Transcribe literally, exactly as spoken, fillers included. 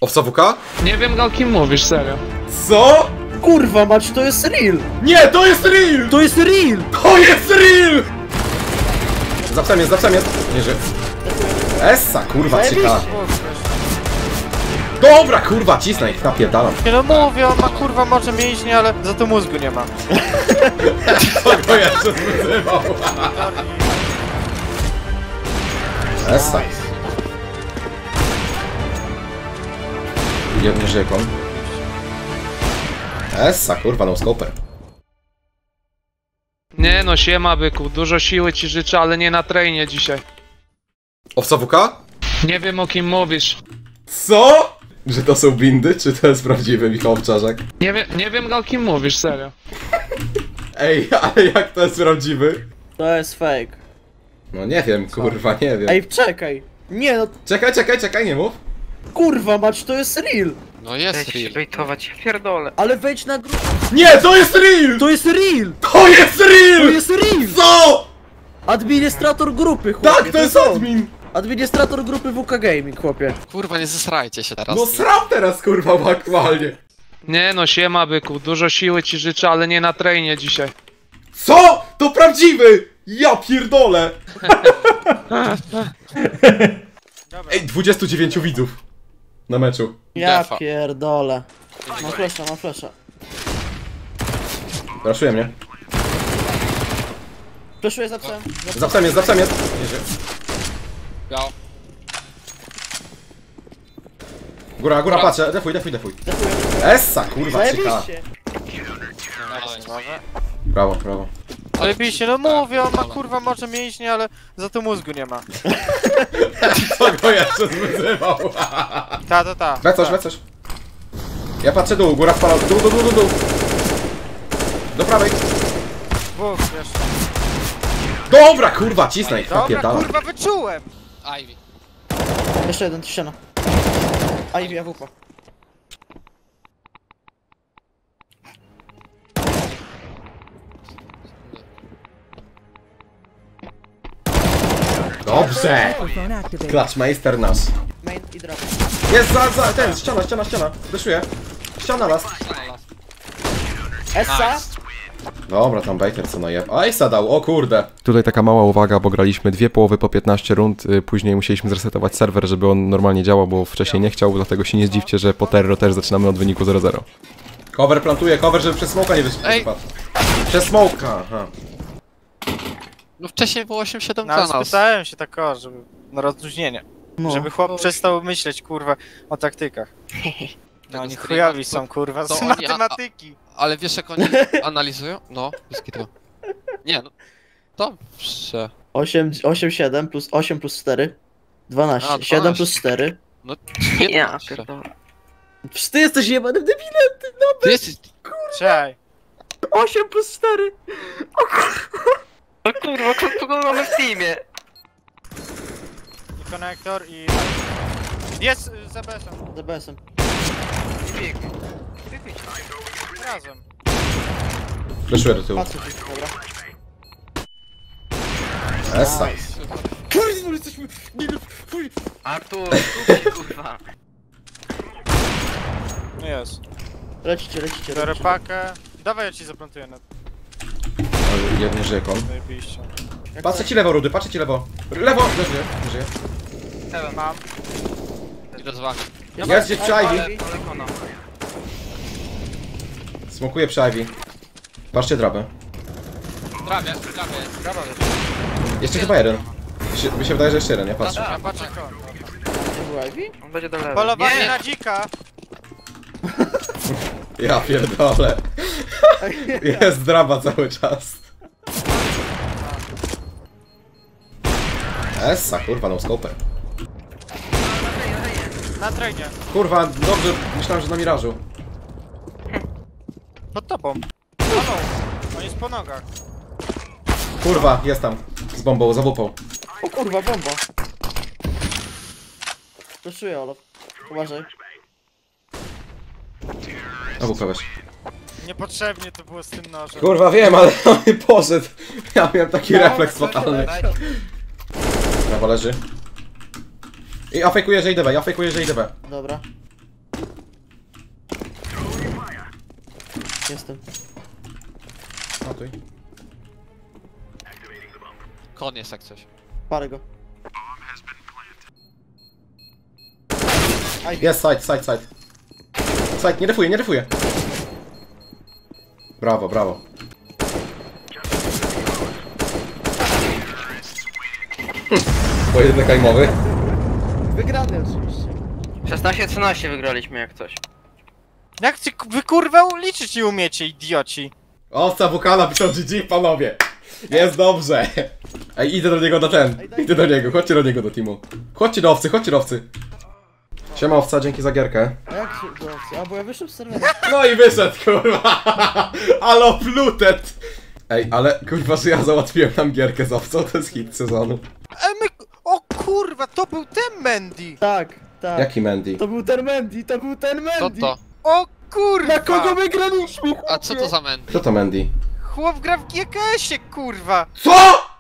Owca W K? Nie wiem, o kim mówisz, serio. Co? Kurwa mać, to jest real! Nie, to jest real! To jest real! To jest real! Za psem jest, za psem jest. Nie żyje. Essa, kurwa, ciekawe. Dobra, kurwa, cisnę ich, napierdalam. Nie no mówię, on ma kurwa może mięśnie, ale za to mózgu nie ma. Kogo jeszcze wyzywał? Essa. Jedny żyje kon. Essa, kurwa, no scoper. Nie no, siema byku, dużo siły ci życzę, ale nie na trainie dzisiaj. Owca W K? Nie wiem, o kim mówisz. Co? Że to są bindy, czy to jest prawdziwy Michał Owczarzak? Nie, wie, nie wiem, o kim mówisz, serio. Ej, ale jak to jest prawdziwy? To jest fake. No nie wiem, kurwa, nie wiem. Ej, czekaj! Nie no, Czekaj, czekaj, czekaj, nie mów. kurwa mać, to jest real! No jest Weź się real. bejtować, ja pierdolę. Ale wejdź na grupę. Nie, to jest real! To jest real! To jest To real! jest real! Co? Administrator grupy, chłopie. Tak, to jest on. admin! Administrator grupy W K Gaming, chłopie. Kurwa, nie zesrajcie się teraz. No sram teraz, kurwa, bo aktualnie. Nie no, siema byku, dużo siły ci życzę, ale nie na trainie dzisiaj. Co? To prawdziwy! Ja pierdolę! Ej, dwudziestu dziewięciu widzów na meczu. Ja Defa. pierdolę. Mam flesza, mam flesza. Raszuje mnie. Fleszuję za psem. Za... Za psem jest, za psem jest. Nie żyje. Biał. Góra, góra, patrzę. Defuj, defuj, defuj. Defuję. Essa, kurwa, ciekawe. Zajebiście! Brawo, brawo. Zajebiście, no mówię, on ma kurwa może mięśnie, ale za to mózgu nie ma. Kogo jeszcze zwyzywał? Ta, ta, ta. We coś, we coś. Ja patrzę dół, góra wpala. Dół, dół, dół, dół, dół. Do prawej. Dwóch jeszcze. Dobra, kurwa, cisnę ich, Dobra, napierdalam. kurwa wyczułem! Ivy. Jeszcze jeden, ściana. Ivy, A W P. Dobrze! Klaczmeister nasz. Main i drop. Jest za, za, ten, ściana, ściana, ściana. Dyszuję. Ściana las. Essa? Dobra, tam Baker co najeb. Ejsa dał, o kurde. Tutaj taka mała uwaga, bo graliśmy dwie połowy po piętnaście rund, y, później musieliśmy zresetować serwer, żeby on normalnie działał, bo wcześniej nie chciał, dlatego się nie zdziwcie, że po Terro też zaczynamy od wyniku zero zero. Cover plantuje, cover, żeby przez smoka nie wyszedł. Ej. Przez smoka, aha. No wcześniej było osiem siedem No dla ale nas. spytałem się tak o, żeby na rozluźnienie. No. Żeby chłop przestał myśleć kurwa o taktykach. No oni chujowi są kurwa to z oni- matematyki. Ale wiesz jak oni analizują? No, bez kitu. Nie no. Dobrze. osiem, siedem plus osiem plus cztery. dwanaście. A, siedem dwanaście. plus cztery. No, Ja jedenaście. pierdolę. Przecież ty jesteś jebanym debilem, ty no. Ty jesteś... Czekaj. osiem plus cztery. O kurwa, ko- kogo mamy w teamie? I konektor i... Jest y, za B S-em. D B S-em. Biegnie. Razem. Wyszuję do tyłu. Patrzę ci, dobra. Essa. Kurde, jesteśmy... Nie, no, fuj. Artur, skup się kurwa. Jest. Lecicie, lecicie, Biorę lecicie. pakę. Dawaj, ja ci zaplantuję na... Jednie żyje kon. Zajebiście. Jak Patrzę ci lewo, Rudy, patrzę ci lewo. Lewo! Nie żyje, nie żyje. Mam. Idę z wami. to? Jest gdzieś przy Ivy. Ale kona. Smokuję przy Ivy. Patrzcie drabę. Prawie, prawie jest. Brawo, Jeszcze chyba jeden. Mi się, mi się wydaje, że jeszcze jeden, nie patrzę. ja patrzę kon. To był Ivy? On będzie do lewej. Polowanie Nie! na dzika. Ja pierdolę. Jest draba cały czas. Essa, kurwa, no scoper. Na trainie. Kurwa, dobrze, myślałem, że na mirażu. Pod tobą. Halo. On jest po nogach. Kurwa, jest tam. Z bombą, za wupą. O kurwa, bomba. Fleszuję, Olaf. Uważaj. Na wupę weź. Niepotrzebnie to było z tym nożem. Kurwa, wiem, ale on mi poszedł. Ja miałem taki refleks fatalny. Prawo leży. I afejkuję, że idę B, ja afejkuję, że idę B. Dobra. Jestem. Matuj. Koniec jak coś. Parę go. Jest, side, side, side. Side, nie defuję, nie defuję. Brawo, brawo. Hm, pojedynek ajmowy. Wygrany oczywiście. szesnaście trzynaście wygraliśmy jak coś. Jak ty, wy kurwa liczyć nie umiecie, idioci. Owca Wukana pisał G G, panowie. Jest dobrze. Ej, idę do niego na ten. Idę do niego, chodźcie do niego do teamu. Chodźcie do owcy, chodźcie do owcy. Siema owca, dzięki za gierkę. A jak się do opcji? A bo ja wyszłem z serwera. No i wyszedł, kurwa. Ale plutet. Ej, ale kurwa, że ja załatwiłem nam gierkę z owcą, to jest hit sezonu. E, my... O kurwa, to był ten Mandy. Tak, tak. Jaki Mandy? To był ten Mandy, to był ten Co Mandy! to? O kurwa. Na kogo wygraliśmy? A co to za Mandy? Kto to Mandy? Chłop gra w G K S-ie, kurwa. Co?!